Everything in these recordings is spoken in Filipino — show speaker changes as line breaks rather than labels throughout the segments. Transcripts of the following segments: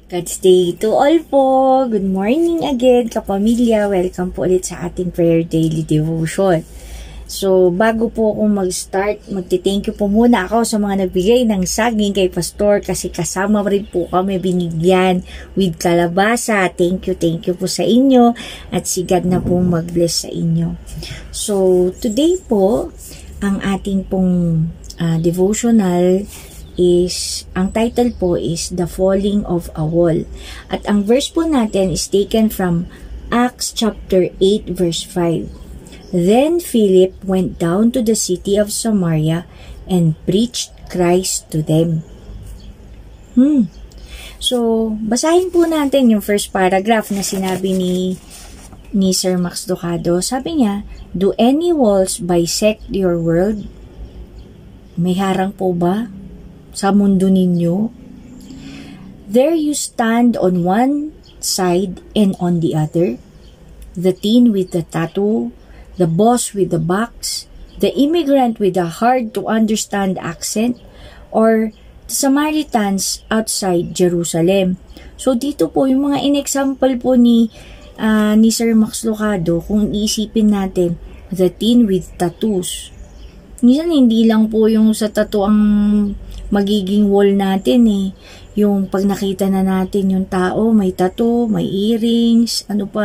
God's Day to all po. Good morning again, kapamilya. Welcome po ulit sa ating prayer daily devotion. So, bago po ako mag-start, magti-thank you po muna ako sa mga nagbigay ng saging kay Pastor kasi kasama rin po kami binigyan with kalabasa. Thank you po sa inyo at si God na po mag-bless sa inyo. So, today po, ang ating pong devotional is, ang title po is The Falling of a Wall. At ang verse po natin is taken from Acts chapter 8 verse 5. Then Philip went down to the city of Samaria and preached Christ to them. So, basahin po natin yung first paragraph na sinabi ni Sir Max Lucado. Sabi niya, do any walls bisect your world? May harang po ba sa mundo ninyo? There you stand on one side and on the other. The teen with the tattoo, the boss with the box, the immigrant with a hard-to-understand accent, or the Samaritans outside Jerusalem. So, dito po, yung mga in-example po ni Sir Max Lucado, kung iisipin natin, the teen with tattoos. Minsan, hindi lang po yung sa tattoo ang magiging wall natin eh. Yung pag nakita na natin yung tao, may tattoo, may earrings,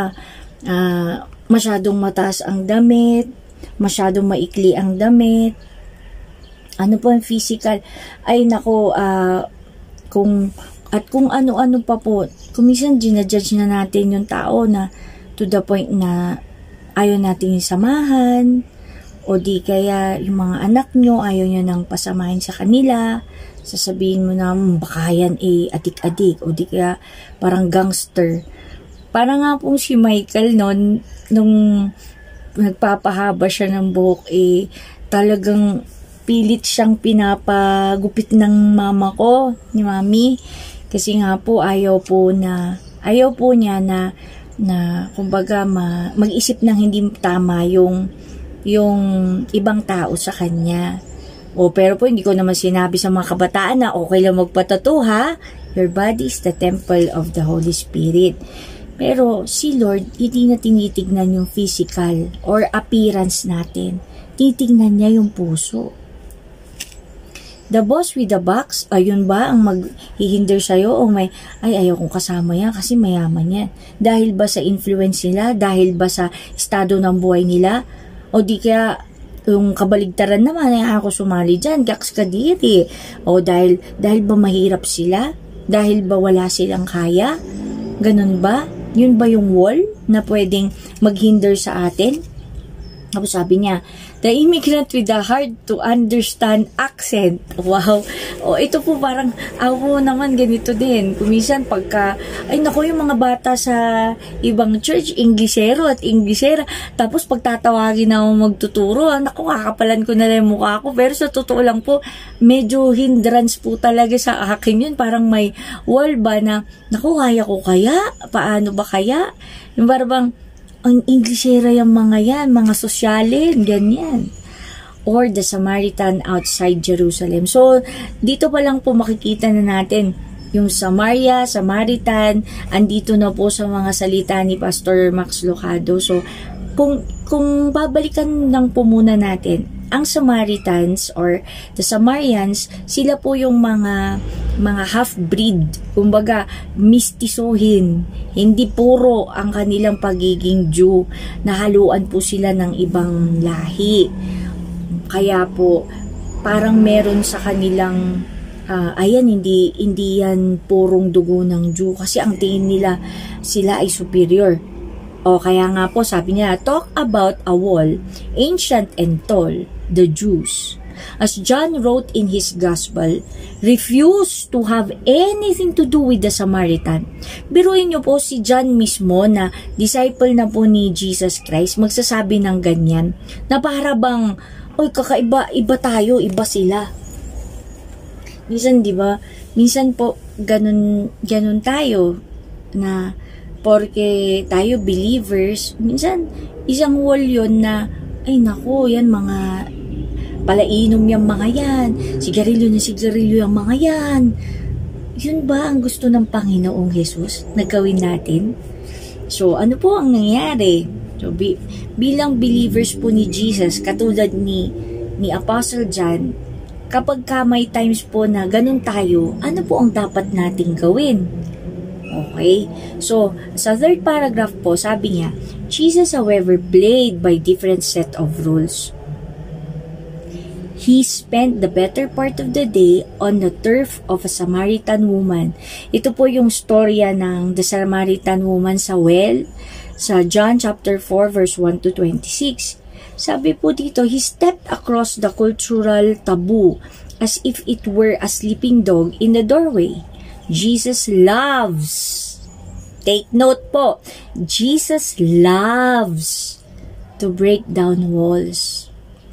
masyadong mataas ang damit, masyadong maikli ang damit. Ano po ang physical? Ay nako, kung ano-ano pa po. Kung minsan ginajudge na natin yung tao na to the point na ayaw natin yung samahan, o di kaya yung mga anak nyo ayaw nyo nang pasamahin sa kanila, sasabihin mo na baka yan adik-adik, o di kaya parang gangster. Parang nga pong si Michael nung nagpapahaba siya ng buhok, talagang pilit siyang pinapagupit ng mama ko, ni mami, kasi nga po ayaw po niya na kumbaga mag-isip ng hindi tama yung ibang tao sa kanya. Pero po hindi ko naman sinabi sa mga kabataan na okay lang magpatattoo ha. Your body is the temple of the Holy Spirit. Pero si Lord, hindi na tinitignan yung physical or appearance natin. Titignan niya yung puso. The boss with the box, ayun ba ang maghihinder sa'yo o ayaw kong kasama yan kasi mayaman yan. Dahil ba sa influence nila? Dahil ba sa estado ng buhay nila? O di kaya yung kabaligtaran naman ay ako sumali dyan, gaks kadiri. O dahil ba mahirap sila? Dahil ba wala silang kaya? Ganun ba? Yun ba yung wall na pwedeng maghinder sa atin? Tapos sabi niya, the immigrant with a hard-to-understand accent. Wow! O, ito po parang, ako naman ganito din. Kumisan pagka, yung mga bata sa ibang church, Inglesero at Inglesera. Tapos pagtatawagin na ako magtuturo, kakapalan ko na lang yung mukha ko. Pero sa totoo lang po, medyo hindrance po talaga sa akin yun. Parang may wall ba na, kaya ko kaya? Paano ba kaya? Yung parang, ang Inglesera yung mga yan, mga sosyalin, ganyan. Or the Samaritan outside Jerusalem. So, dito pa lang po makikita na natin yung Samaria, Samaritan, andito na po sa mga salita ni Pastor Max Lucado. So, kung babalikan lang po muna natin, ang Samaritans or the Samarians, sila po yung mga half-breed, kumbaga mistisuhin, hindi puro ang kanilang pagiging Jew, nahaluan po sila ng ibang lahi. Kaya po parang meron sa kanilang hindi yan purong dugo ng Jew kasi ang tingin nila sila ay superior. O kaya nga po sabi niya, talk about a wall, ancient and tall, the Jews. As John wrote in his gospel, refuse to have anything to do with the Samaritan. Biruin niyo po si John mismo na disciple na po ni Jesus Christ, magsasabi ng ganyan, na para bang, kakaiba, iba tayo, iba sila. Minsan, di ba? Minsan po, ganun tayo na porque tayo believers, minsan isang wall yun na, yan mga palainom yung mga yan, sigarilyo yung mga yan, Yun ba ang gusto ng Panginoong Jesus na gawin natin? So, ano po ang nangyari? So, bilang believers po ni Jesus, katulad ni Apostle John, kapag may times po na ganun tayo, ano po ang dapat nating gawin? Okay? So, sa third paragraph po, sabi niya, Jesus, however, played by different set of rules. He spent the better part of the day on the turf of a Samaritan woman. Ito po yung storya ng the Samaritan woman sa well, sa John chapter 4 verse 1 to 26. Sabi po dito, he stepped across the cultural taboo as if it were a sleeping dog in the doorway. Jesus loves, take note po, Jesus loves to break down walls.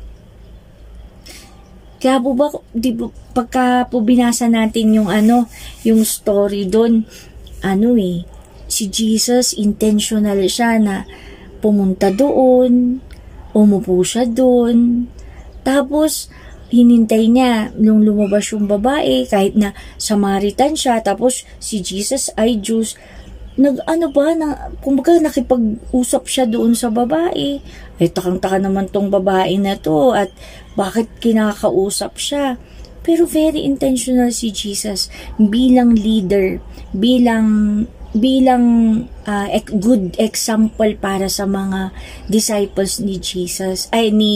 Kaya po ba, di ba, pagka po binasa natin yung yung story doon, si Jesus, intentional siya na pumunta doon, umupo siya doon, tapos, hinintay niya nung lumabas yung babae, kahit na Samaritan siya, tapos si Jesus ay Jews, kumbaga nakipag-usap siya doon sa babae. Takang-taka naman tong babae na to at bakit kinakausap siya. Pero very intentional si Jesus bilang leader, bilang good example para sa mga disciples ni Jesus,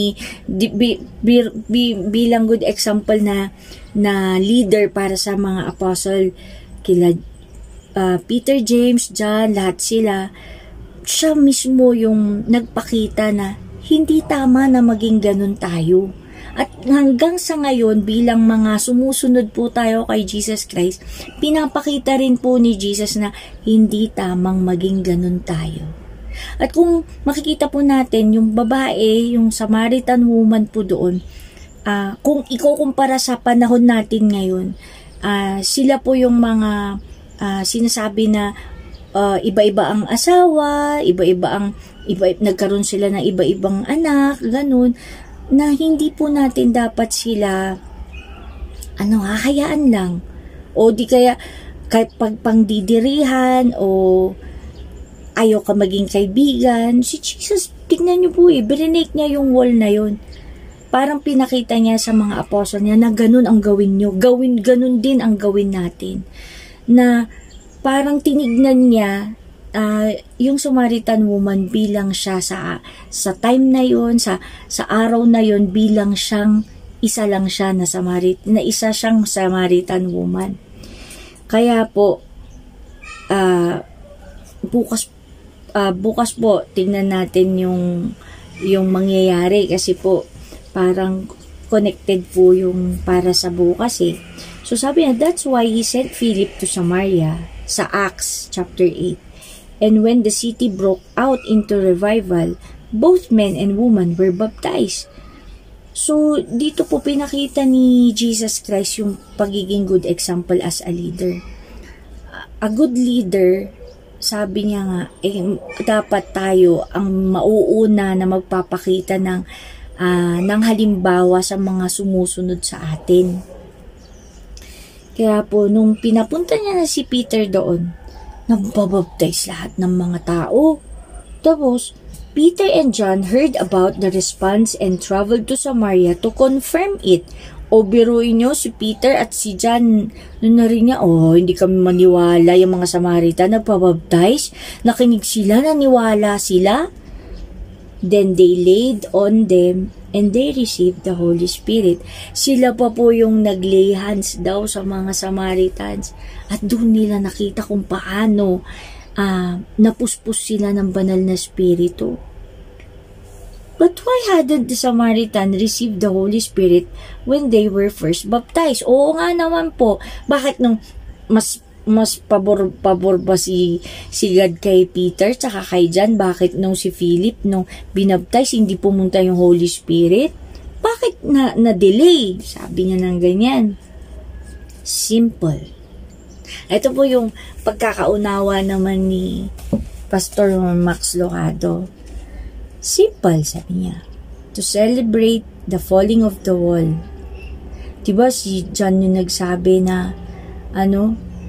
bilang good example na leader para sa mga apostle, kila Peter, James, John, lahat sila. Siya mismo yung nagpakita na hindi tama na maging ganun tayo. At hanggang sa ngayon, bilang mga sumusunod po tayo kay Jesus Christ, pinapakita rin po ni Jesus na hindi tamang maging ganun tayo. At kung makikita po natin, yung babae, yung Samaritan woman po doon, kung ikukumpara sa panahon natin ngayon, sila po yung mga sinasabi na iba-iba ang asawa, nagkaroon sila ng iba-ibang anak, ganun, na hindi po natin dapat sila hahayaan lang. O di kaya pagpangdidirihan o ayaw ka maging kaibigan. Si Jesus, tignan niyo po birinake niya yung wall na yun. Parang pinakita niya sa mga apostle niya na ganun ang gawin niyo. Ganun din ang gawin natin. Na parang tinignan niya yung Samaritan woman bilang siya sa time na yun, sa araw na yun, bilang siyang isa lang siya isa siyang Samaritan woman. Kaya po bukas po tingnan natin yung mangyayari, kasi po parang connected po yung para sa bukas So sabi niya, that's why he sent Philip to Samaria sa Acts chapter 8. And when the city broke out into revival, both men and women were baptized. So dito po pinakita ni Jesus Christ yung pagiging good example as a leader. A good leader, sabi niya nga, dapat tayo ang mauuna na magpapakita ng halimbawa sa mga sumusunod sa atin. Kaya po, nung pinapunta niya na si Peter doon, nagbabaptize lahat ng mga tao. Tapos, Peter and John heard about the response and traveled to Samaria to confirm it. O biruin nyo, si Peter at si John, nung narinig niya, hindi kami maniwala yung mga Samaritan nagpabaptize. Nakinig sila, naniwala sila. Then they laid on them and they received the Holy Spirit. Sila pa po yung naglay hands daw sa mga Samaritans. At doon nila nakita kung paano napuspos sila ng banal na Espiritu. But why hadn't the Samaritan received the Holy Spirit when they were first baptized? Oo nga naman po. Bakit nung mas pabor ba si God kay Peter tsaka kay John? Bakit nung si Philip nung binaptize hindi pumunta yung Holy Spirit? Bakit na-delay? Sabi niya ng ganyan. Simple. Ito po yung pagkakaunawa naman ni Pastor Max Locado. Simple, sabi niya. To celebrate the falling of the wall. Diba si John yung nagsabi na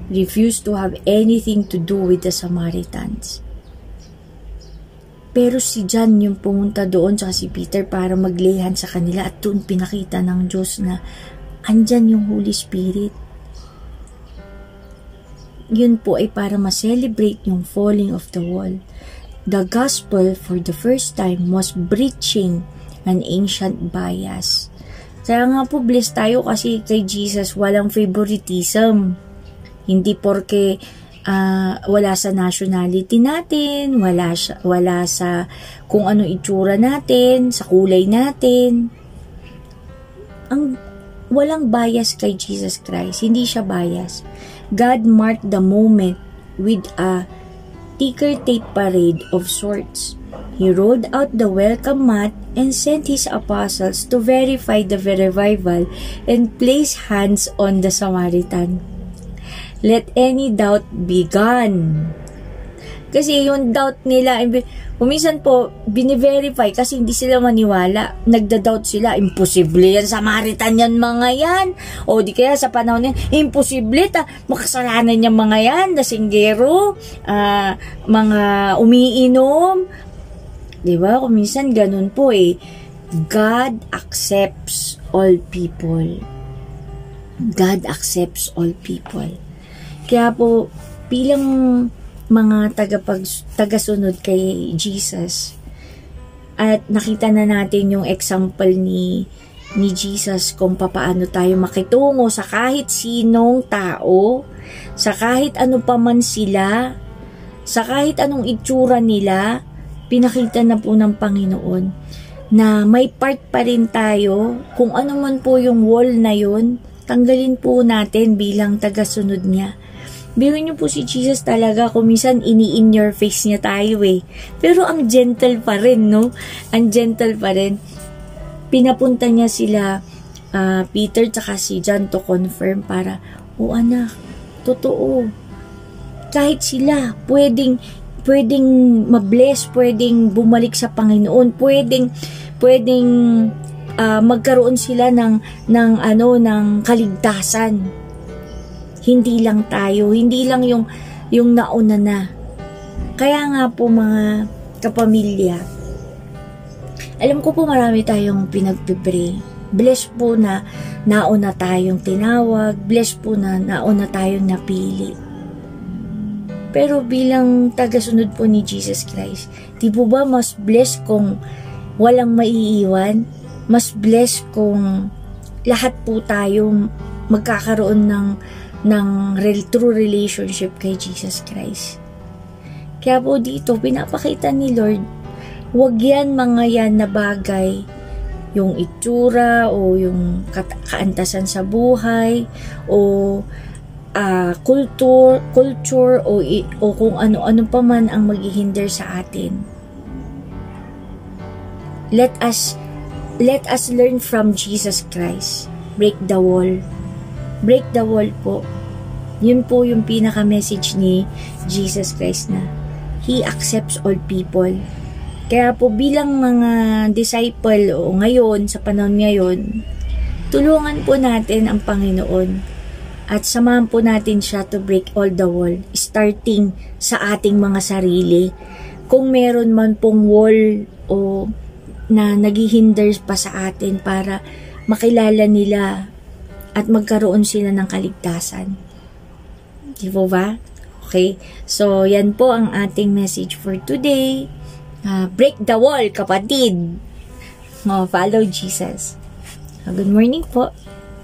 refused to have anything to do with the Samaritans. Pero si John yung pumunta doon sa si Peter para maglayhan sa kanila at doon pinakita ng Diyos na andyan yung Holy Spirit. Yun po ay para ma-celebrate yung falling of the wall. The gospel for the first time was breaching an ancient bias. Kaya nga po blessed tayo kasi kay Jesus walang favoritism. Hindi porke wala sa nationality natin, wala sa kung ano itsura natin, sa kulay natin. Walang bias kay Jesus Christ. Hindi siya bias. God marked the moment with a ticker tape parade of sorts. He rolled out the welcome mat and sent his apostles to verify the revival and place hands on the Samaritan. Let any doubt be gone. Kasi yung doubt nila, kuminsan po, bine-verify kasi hindi sila maniwala. Nagda-doubt sila, imposible yan, Samaritan yan mga yan. O di kaya sa panahon yan, imposible, makasalanan yan mga yan, lasinggero, mga umiinom. Diba? Kuminsan ganun po eh. God accepts all people. God accepts all people. Kaya po, bilang mga tagasunod kay Jesus, at nakita na natin yung example ni Jesus kung papaano tayo makitungo sa kahit sinong tao, sa kahit ano pa man sila, sa kahit anong itsura nila, pinakita na po ng Panginoon na may part pa rin tayo, kung ano man po yung wall na yun, tanggalin po natin bilang tagasunod niya. Biruin niyo po si Jesus talaga, kumisan ini-in your face niya tayo eh. Pero ang gentle pa rin, no? Ang gentle pa rin. Pinapunta niya sila, Peter tsaka si John to confirm para, anak, totoo. Kahit sila, pwedeng mabless, pwedeng bumalik sa Panginoon, pwedeng magkaroon sila ng kaligtasan. Hindi lang tayo, hindi lang yung nauna na. Kaya nga po mga kapamilya, alam ko po marami tayong pinagpipray. Bless po na nauna tayong tinawag, bless po na nauna tayong napili. Pero bilang tagasunod po ni Jesus Christ, di po ba mas bless kung walang maiiwan? Mas bless kung lahat po tayo magkakaroon ng true relationship kay Jesus Christ. Kaya po dito, pinapakita ni Lord, huwag yan mga yan na bagay, yung itsura o yung kaantasan sa buhay o culture o kung ano-ano pa man ang maghihinder sa atin. Let us learn from Jesus Christ. Break the wall. Break the wall po. Yun po yung pinaka-message ni Jesus Christ na He accepts all people. Kaya po bilang mga disciple o ngayon, sa panahon ngayon, tulungan po natin ang Panginoon at samahan po natin siya to break all the wall, starting sa ating mga sarili. Kung meron man pong wall o na naghihinder pa sa atin para makilala nila at magkaroon sila ng kaligtasan. Di po ba? Okay. So, yan po ang ating message for today. Break the wall, kapatid. Follow Jesus. Good morning po.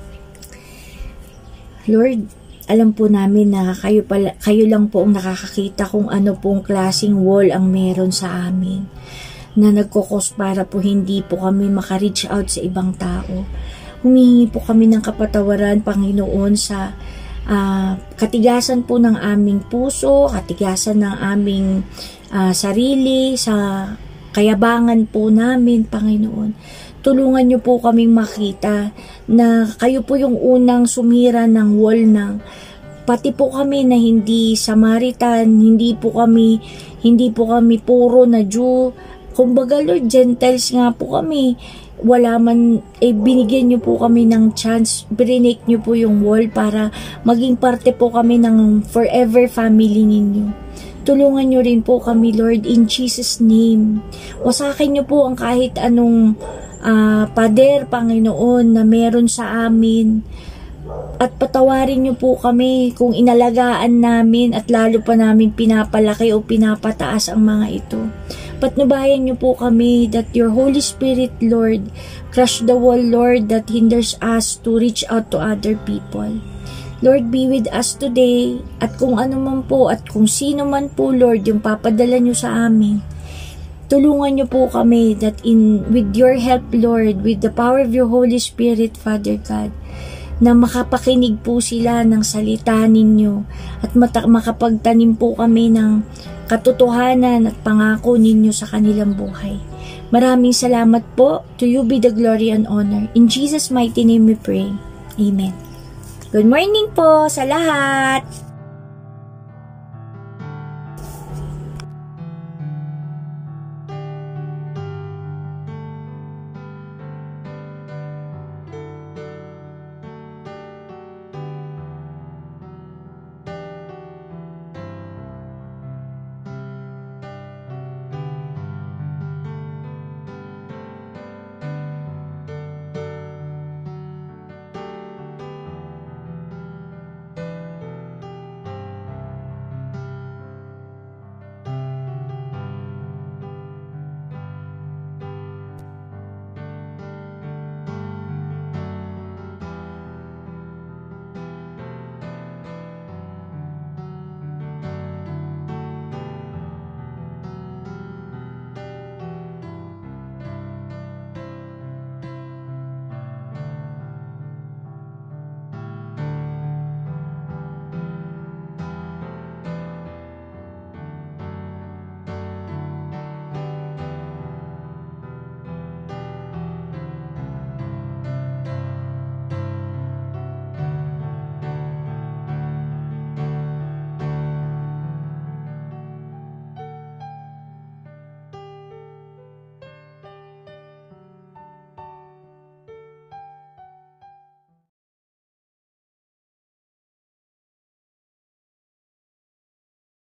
Lord, alam po namin na kayo lang po ang nakakakita kung ano pong klaseng wall ang meron sa amin na nagkukos para po hindi po kami maka-reach out sa ibang tao. Humihingi po kami ng kapatawaran, Panginoon, sa katigasan po ng aming puso, katigasan ng aming sarili, sa kayabangan po namin, Panginoon. Tulungan niyo po kaming makita na kayo po yung unang sumira ng wall ng pati po kami na hindi Samaritan, hindi po kami puro na Jew. Kumbaga, Lord, Gentiles nga po kami. wala man, binigyan nyo po kami ng chance, brinake nyo po yung wall para maging parte po kami ng forever family ninyo. Tulungan nyo rin po kami, Lord, in Jesus' name. Wasakin nyo po ang kahit anong pader, Panginoon, na meron sa amin. At patawarin nyo po kami kung inalagaan namin at lalo pa namin pinapalaki o pinapataas ang mga ito. Patnubayan niyo po kami that your Holy Spirit, Lord, crush the wall, Lord, that hinders us to reach out to other people. Lord, be with us today, at kung ano man po, at kung sino man po, Lord, yung papadala niyo sa amin, tulungan niyo po kami that with your help, Lord, with the power of your Holy Spirit, Father God, na makapakinig po sila ng salita ninyo at makapagtanim po kami ng katotohanan at pangako ninyo sa kanilang buhay. Maraming salamat po. To you be the glory and honor. In Jesus' mighty name we pray. Amen. Good morning po sa lahat!